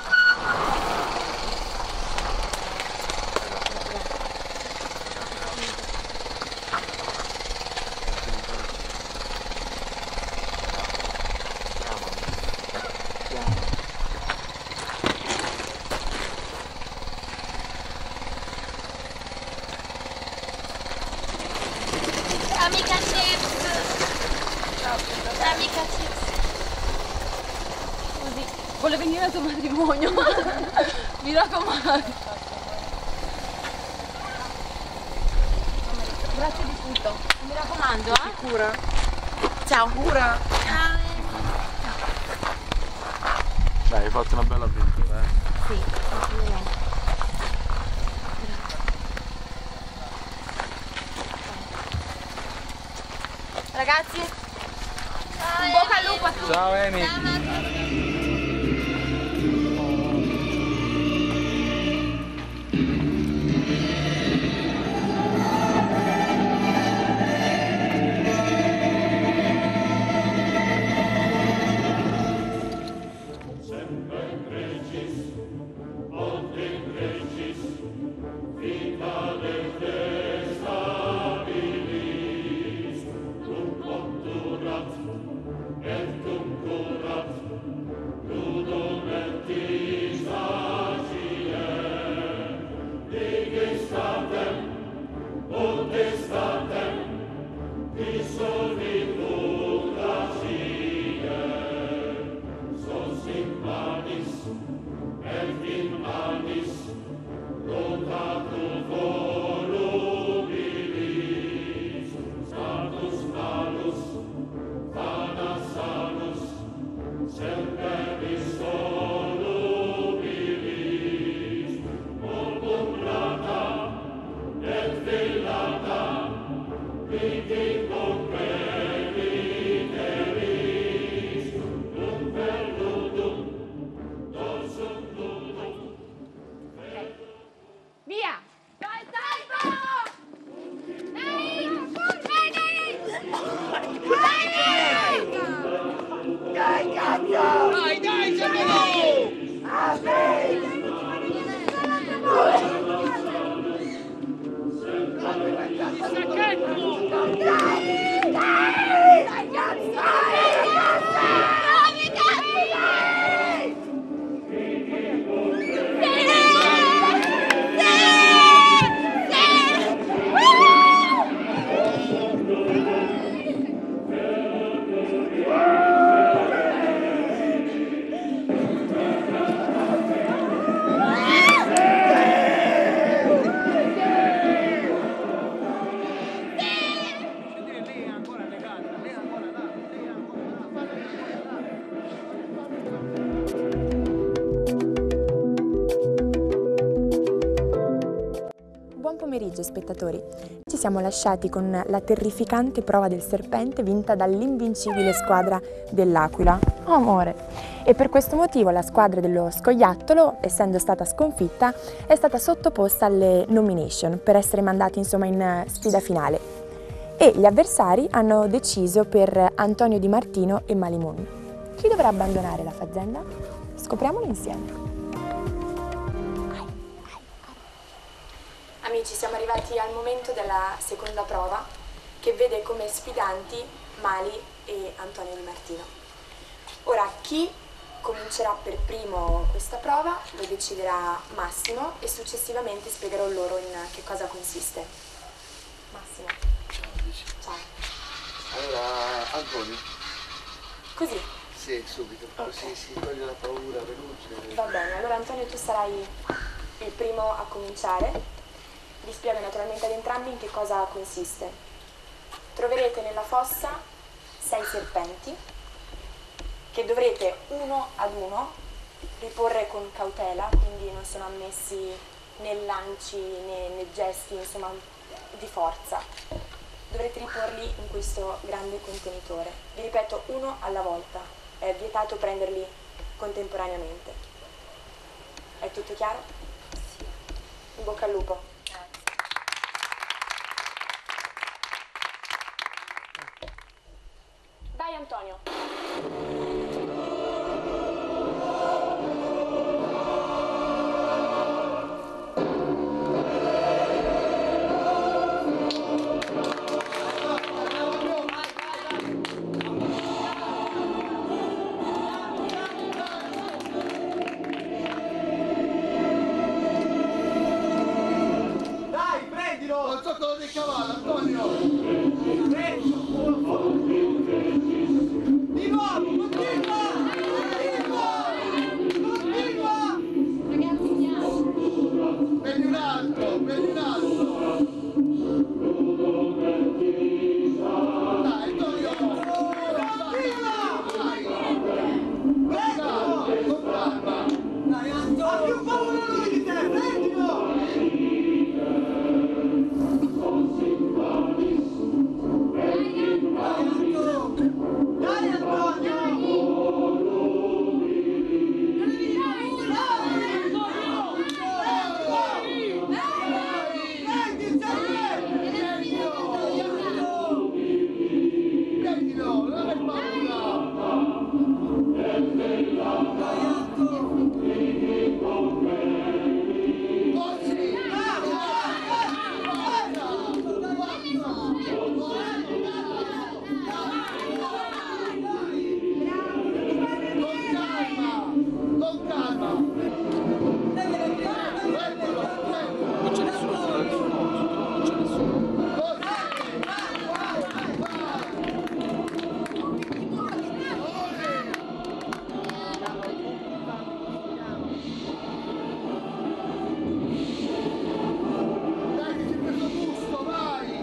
Amica Chips! Amica Chips! Scusi, vuole venire al tuo matrimonio? Mi raccomando. Grazie di tutto. Mi raccomando, eh? Sicura? Ciao. Sicura? Ciao. Dai, hai fatto una bella avventura, eh? Sì, assolutamente. Ragazzi, in bocca al lupo a tutti. Ciao Amy. Via! Dai, tempo! Dai, cazzo! Dai, dai, siamo Buon pomeriggio spettatori, ci siamo lasciati con la terrificante prova del serpente vinta dall'invincibile squadra dell'Aquila. Oh amore! E per questo motivo la squadra dello Scoiattolo, essendo stata sconfitta, è stata sottoposta alle nomination per essere mandati insomma in sfida finale. E gli avversari hanno deciso per Antonio Di Martino e Malimun. Chi dovrà abbandonare la fazienda? Scopriamolo insieme. Amici, siamo arrivati al momento della seconda prova che vede come sfidanti Mali e Antonio Di Martino. Ora, chi comincerà per primo questa prova lo deciderà Massimo e successivamente spiegherò loro in che cosa consiste. Massimo. Ciao, Alice. Ciao. Allora, Antonio. Così? Sì, subito, così si toglie la paura, veloce. Va bene, allora Antonio tu sarai il primo a cominciare. Vi spiego naturalmente ad entrambi in che cosa consiste. Troverete nella fossa 6 serpenti che dovrete uno ad uno riporre con cautela, quindi non sono ammessi né lanci né gesti insomma, di forza. Dovrete riporli in questo grande contenitore. Vi ripeto, uno alla volta, è vietato prenderli contemporaneamente. È tutto chiaro? Sì. In bocca al lupo. Vai Antonio. Dai, prendilo! Il zoccolo del cavallo, Antonio! Di nuovo, continua! Continua! Prendi un altro, prendi un altro! Dai, Antonio! Con calma! Dai, Antonio! Ha più paura lui di te, prendilo! Dai Antonio! Prendilo, non aver con calma! Non c'è nessuno, non c'è nessuno. Dai che c'è questo gusto, vai!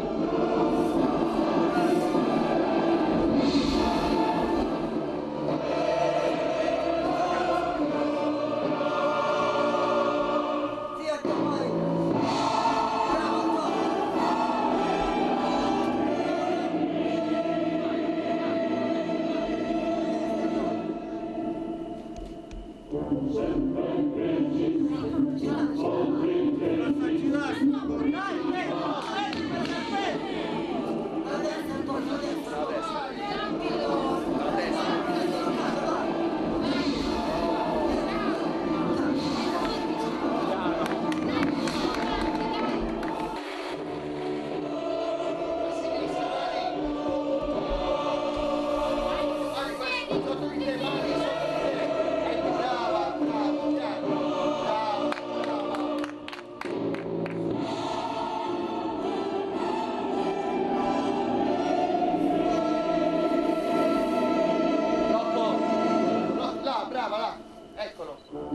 Là, brava, là, eccolo.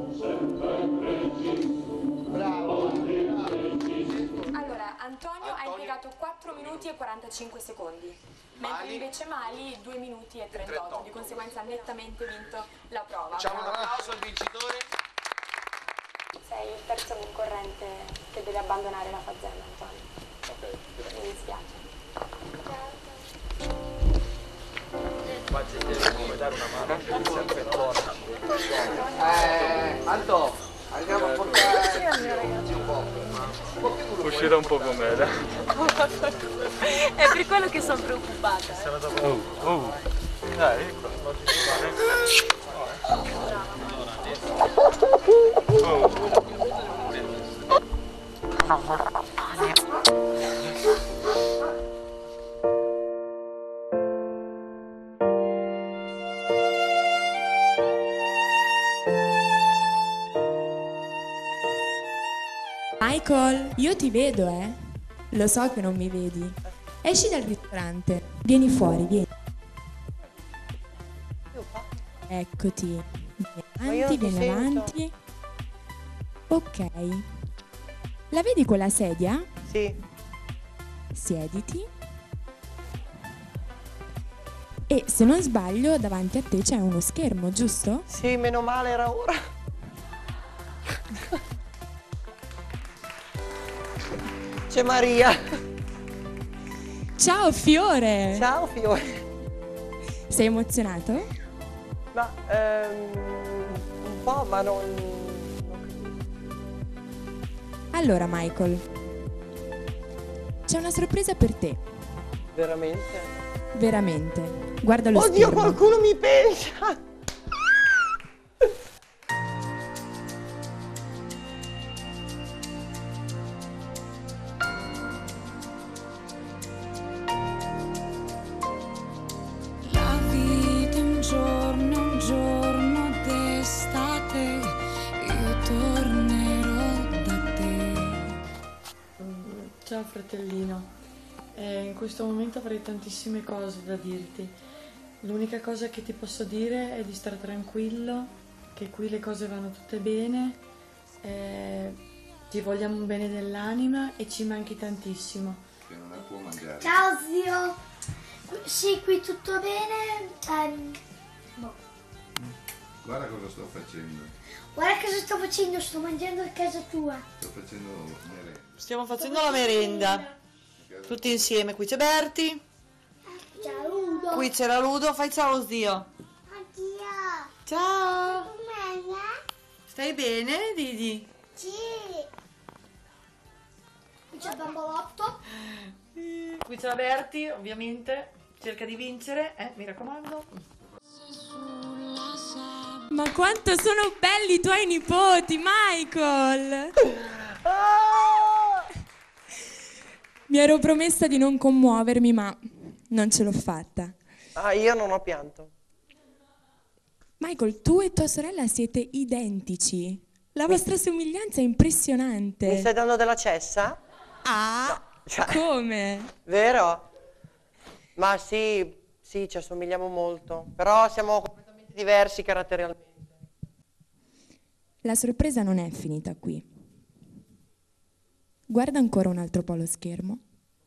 Bravo. Allora, Antonio ha impiegato 4 minuti e 45 secondi, mentre invece Mali 2 minuti e 38, di conseguenza ha nettamente vinto la prova. Facciamo un applauso al vincitore. Sei il terzo concorrente che deve abbandonare la fazienda, Antonio. Mi dispiace. Vuoi dare una mano? Sempre buona. Anto, andiamo a portare Uscirà un po' com'era. È per quello che sono preoccupata. Dai, Michael, io ti vedo, eh. Lo so che non mi vedi. Esci dal ristorante. Vieni fuori, vieni. Eccoti. Vieni avanti. Ok. La vedi quella sedia? Sì. Siediti. E se non sbaglio, davanti a te c'è uno schermo, giusto? Sì, meno male era ora. C'è Maria. Ciao Fiore! Ciao Fiore. Sei emozionato? Ma un po', ma non... Allora, Michael, c'è una sorpresa per te. Veramente? Veramente. Guarda lo Oddio, schermo. qualcuno mi pensa! La vita è un giorno d'estate, io tornerò da te. Ciao fratellino, in questo momento avrei tantissime cose da dirti. L'unica cosa che ti posso dire è di stare tranquillo, che qui le cose vanno tutte bene, ti vogliamo un bene dell'anima e ci manchi tantissimo. Che non la può mangiare. Ciao zio, sì, qui tutto bene? Guarda cosa sto facendo. Guarda cosa sto facendo, sto mangiando a casa tua. Sto facendo merenda. Stiamo facendo la merenda. Tutti insieme. Qui c'è Berti. Ciao Ludo. Qui c'è la Ludo. Fai ciao allo zio. Addio. Ciao. Com'è? Stai bene, Didi? Sì. Qui c'è il bambolotto. Qui c'è la Berti, ovviamente. Cerca di vincere, mi raccomando. Ma quanto sono belli i tuoi nipoti, Michael! Mi ero promessa di non commuovermi, ma non ce l'ho fatta. Ah, io non ho pianto. Michael, tu e tua sorella siete identici. La vostra somiglianza è impressionante. Mi stai dando della cessa? Ah, Cioè, come? vero? Ma sì, ci assomigliamo molto. Però siamo completamente diversi caratterialmente. La sorpresa non è finita qui. Guarda ancora un altro po' lo schermo.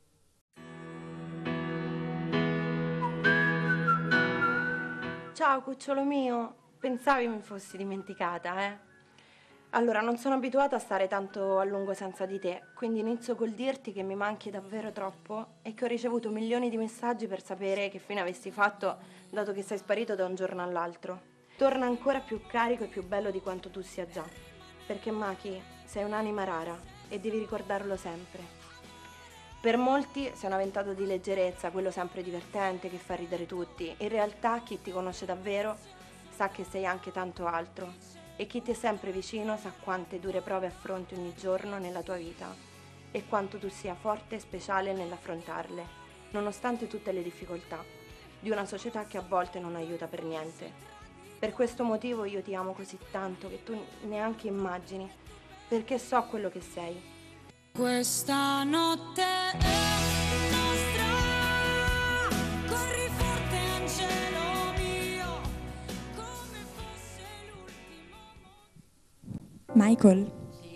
Ciao cucciolo mio, pensavi mi fossi dimenticata, eh? Allora, non sono abituata a stare tanto a lungo senza di te, quindi inizio col dirti che mi manchi davvero troppo e che ho ricevuto milioni di messaggi per sapere che fine avessi fatto, dato che sei sparito da un giorno all'altro. Torna ancora più carico e più bello di quanto tu sia già, perché Maki, sei un'anima rara e devi ricordarlo sempre. Per molti sei una ventata di leggerezza, quello sempre divertente che fa ridere tutti. In realtà chi ti conosce davvero sa che sei anche tanto altro e chi ti è sempre vicino sa quante dure prove affronti ogni giorno nella tua vita e quanto tu sia forte e speciale nell'affrontarle, nonostante tutte le difficoltà di una società che a volte non aiuta per niente. Per questo motivo io ti amo così tanto che tu neanche immagini, perché so quello che sei. Questa notte è nostra, corri forte angelo mio, come fosse l'ultimo. Michael?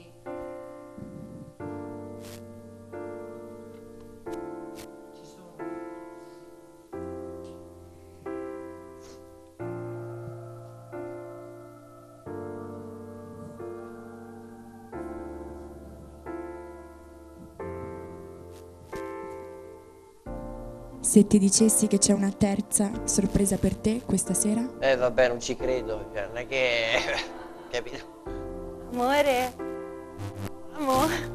Se ti dicessi che c'è una terza sorpresa per te questa sera? Vabbè, non ci credo, cioè, non è che... capito? Amore, amore.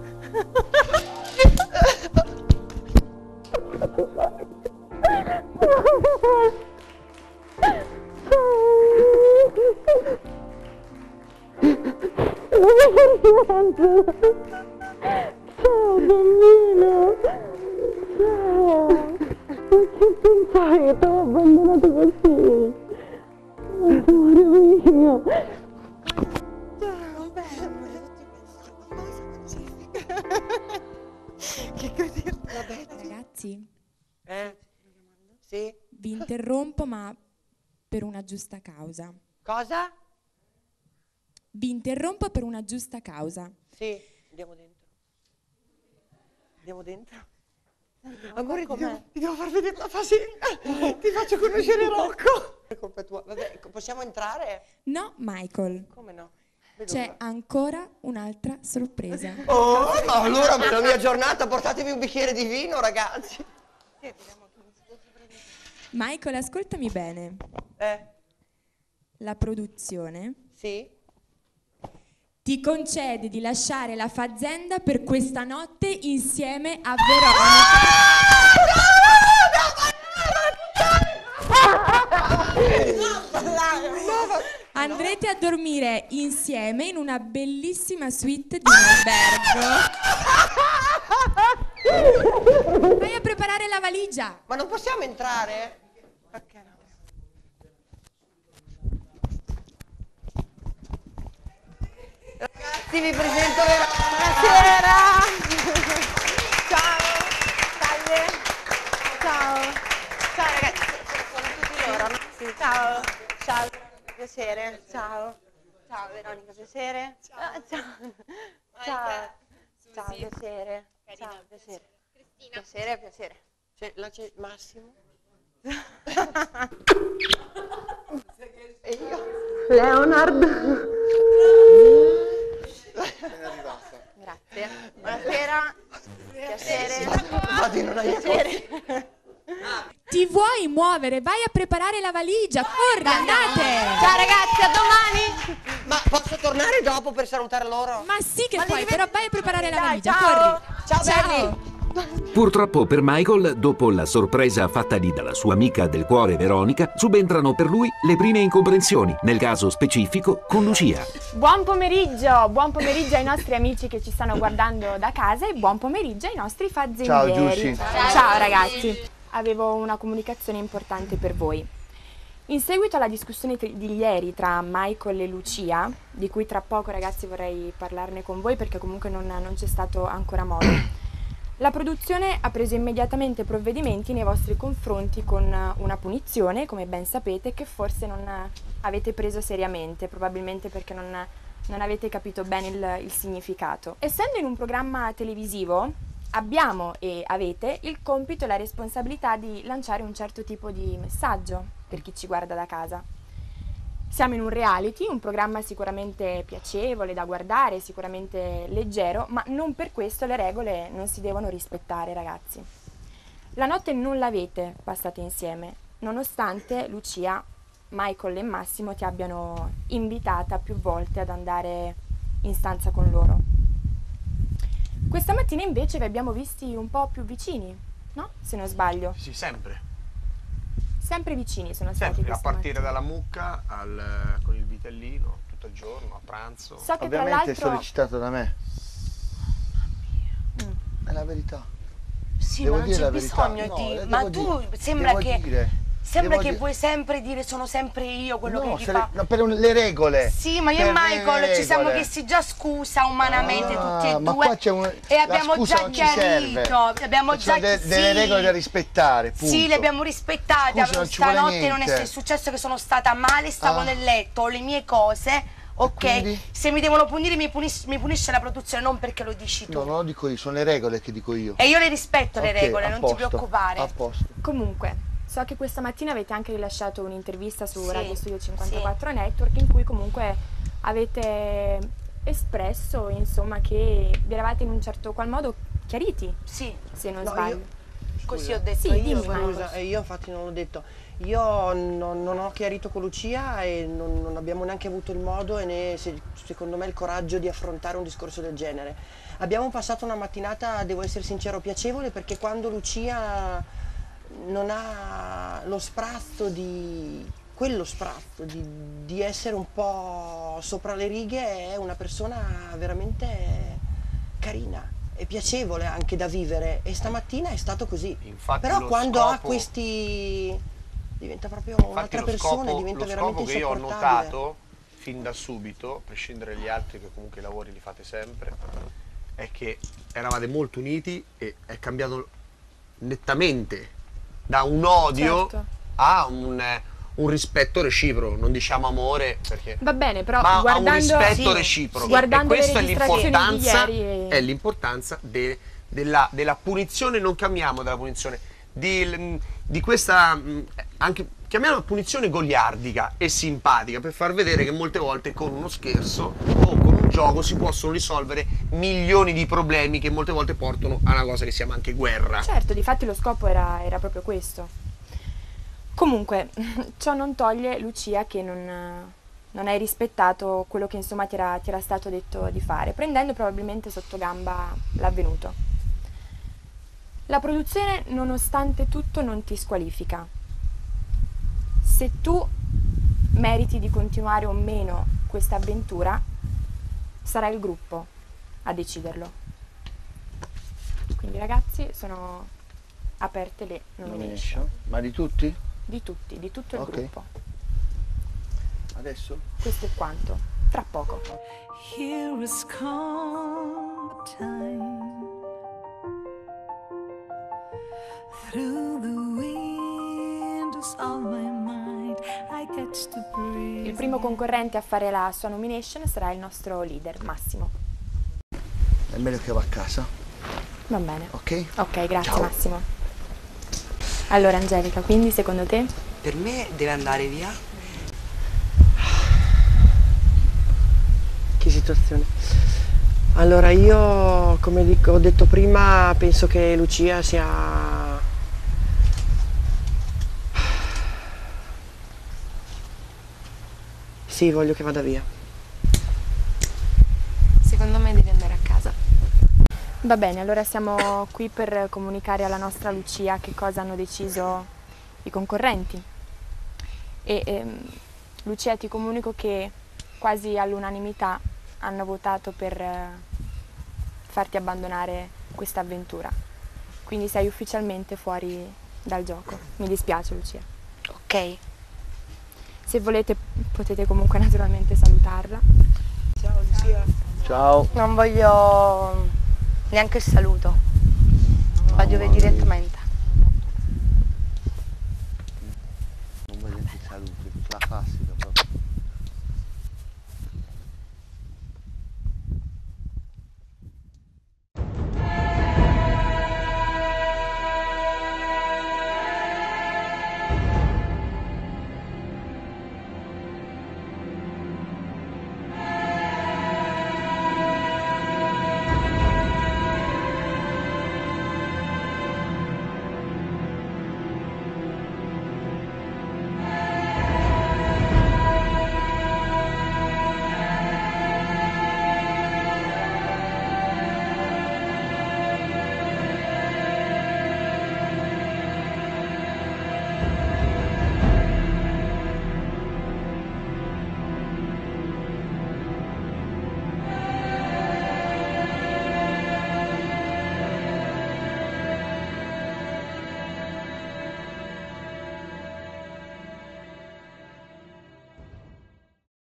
Ciao bambino, ciao, perché pensavi che ti ho abbandonato così? Amore mio. Che così? Vabbè, Ragazzi? Sì? Vi interrompo, ma per una giusta causa. Cosa? Vi interrompo per una giusta causa. Sì, andiamo dentro. Andiamo dentro? Amore, ti devo far vedere la fasina. Ti faccio conoscere Rocco. È colpa tua. Vabbè, possiamo entrare? No, Michael. Come no? C'è ancora un'altra sorpresa. Oh, ma allora per la mia giornata portatevi un bicchiere di vino, ragazzi. Michael, ascoltami bene. La produzione Sì? ti concede di lasciare la Fazzenda per questa notte insieme a Veronica. Andrete a dormire insieme in una bellissima suite di un albergo. Vai a preparare la valigia. Ma non possiamo entrare? Perché no? Ragazzi, vi presento Veronica. Buonasera. Ciao. Salve. Ciao. Ciao ragazzi. Sono tutti loro, no? Sì. Ciao. Ciao. Piacere. Ciao. Ciao Veronica, piacere. Ciao. Ciao. Ciao. Ciao, piacere. Ciao, piacere. Piacere, piacere. C'è Massimo. E io? Leonard. Grazie. Buonasera. Piacere. Infatti non hai piacere. Ti vuoi muovere? Vai a preparare la valigia. Corri, andate. Ciao ragazzi, a domani. Ma posso tornare dopo per salutare loro? Ma sì che puoi, però vai a preparare la valigia. Ciao. Corri. Ciao belli. Purtroppo per Michael, dopo la sorpresa fattagli dalla sua amica del cuore Veronica, subentrano per lui le prime incomprensioni, nel caso specifico con Lucia. Buon pomeriggio ai nostri amici che ci stanno guardando da casa e buon pomeriggio ai nostri fazzendieri. Ciao Giussi. Ciao ragazzi. Avevo una comunicazione importante per voi. In seguito alla discussione di ieri tra Michael e Lucia, di cui tra poco ragazzi vorrei parlarne con voi perché comunque non c'è stato ancora modo, la produzione ha preso immediatamente provvedimenti nei vostri confronti con una punizione, come ben sapete, che forse non avete preso seriamente, probabilmente perché non avete capito bene il significato. Essendo in un programma televisivo, abbiamo e avete il compito e la responsabilità di lanciare un certo tipo di messaggio per chi ci guarda da casa. Siamo in un reality, un programma sicuramente piacevole da guardare, sicuramente leggero, ma non per questo le regole non si devono rispettare, ragazzi. La notte non l'avete passata insieme, nonostante Lucia, Michael e Massimo ti abbiano invitata più volte ad andare in stanza con loro. Questa mattina invece vi abbiamo visti un po' più vicini, no? Se non sbaglio. Sì, sempre. Sempre vicini sono stati Sempre, a questa partire mattina. dalla mucca con il vitellino, tutto il giorno, a pranzo. So che Ovviamente tra l'altro sollecitato da me. È la verità. Sì, Devo ma non dire c'è la verità. bisogno No, di... devo Ma dire- tu sembra devo che... dire- Sembra devo che dire- vuoi sempre dire sono sempre io quello No, che ti fa... no, per le regole. Sì, ma io Per e le Michael ci siamo regole. chiesti già scusa umanamente tutti e Ma due qua c'è e abbiamo la scusa già non ci serve. chiarito, abbiamo Ci già sono delle sì. regole da rispettare, punto. Sì, le abbiamo rispettate. Scusa, non ci vuole Stanotte non è niente. successo che sono stata male, stavo Ah. nel letto, ho le mie cose, ok? quindi? Se mi devono punire mi punisce la produzione, non perché lo dici tu. No, non lo dico io, sono le regole che dico io. E io le rispetto le Ok, regole, a non posto, ti preoccupare. A posto. Comunque, so che questa mattina avete anche rilasciato un'intervista su Sì, Radio Studio 54 Network in cui comunque avete espresso, insomma, che vi eravate in un certo qual modo chiariti. Sì. Se non No, sbaglio. Così ho detto Sì, io. dimmi, Scusa, Michael. e io infatti non l'ho detto. Io non ho chiarito con Lucia e non abbiamo neanche avuto il modo e né secondo me il coraggio di affrontare un discorso del genere. Abbiamo passato una mattinata, devo essere sincero, piacevole perché quando Lucia non ha lo sprazzo quello sprazzo di essere un po' sopra le righe, è una persona veramente carina e piacevole anche da vivere e stamattina è stato così. Infatti Però lo quando ha scopo- questi diventa proprio Infatti un'altra lo persona scopo, e diventa lo veramente scopo che io ho insopportabile. notato fin da subito, a prescindere dagli altri che comunque i lavori li fate sempre, è che eravate molto uniti e è cambiato nettamente da un odio Certo. a un rispetto reciproco, non diciamo amore perché Va bene, però ma a un guardando, rispetto sì, reciproco. guardando e le questa è registrazioni di l'importanza, ieri è l'importanza della punizione, non chiamiamo della punizione, di questa, anche chiamiamola punizione goliardica e simpatica, per far vedere che molte volte con uno scherzo o con un gioco si possono risolvere milioni di problemi che molte volte portano a una cosa che si chiama anche guerra. Certo, difatti lo scopo era proprio questo. Comunque, ciò non toglie, Lucia, che non non hai rispettato quello che insomma ti era stato detto di fare, prendendo probabilmente sotto gamba l'avvenuto. La produzione, nonostante tutto, non ti squalifica. Se tu meriti di continuare o meno questa avventura, sarà il gruppo a deciderlo. Quindi ragazzi, sono aperte le nomination. Ma di tutti? Di tutti, di tutto il gruppo. Adesso? Questo è quanto, tra poco. Here is come a time through the windows of my mind I get to breathe. Il primo concorrente a fare la sua nomination sarà il nostro leader, Massimo. È meglio che va a casa. Va bene. Ok? Ok, grazie. Ciao. Massimo. Allora Angelica, quindi secondo te? Per me deve andare via. Che situazione. Allora io, come ho detto prima, penso che Lucia sia... Sì, voglio che vada via. Secondo me devi andare a casa. Va bene, allora siamo qui per comunicare alla nostra Lucia che cosa hanno deciso i concorrenti. Lucia, ti comunico che quasi all'unanimità hanno votato per farti abbandonare questa avventura. Quindi sei ufficialmente fuori dal gioco. Mi dispiace, Lucia. Ok. Se volete potete comunque naturalmente salutarla. Ciao Lucia. Ciao. Non voglio neanche il saluto. Vado direttamente.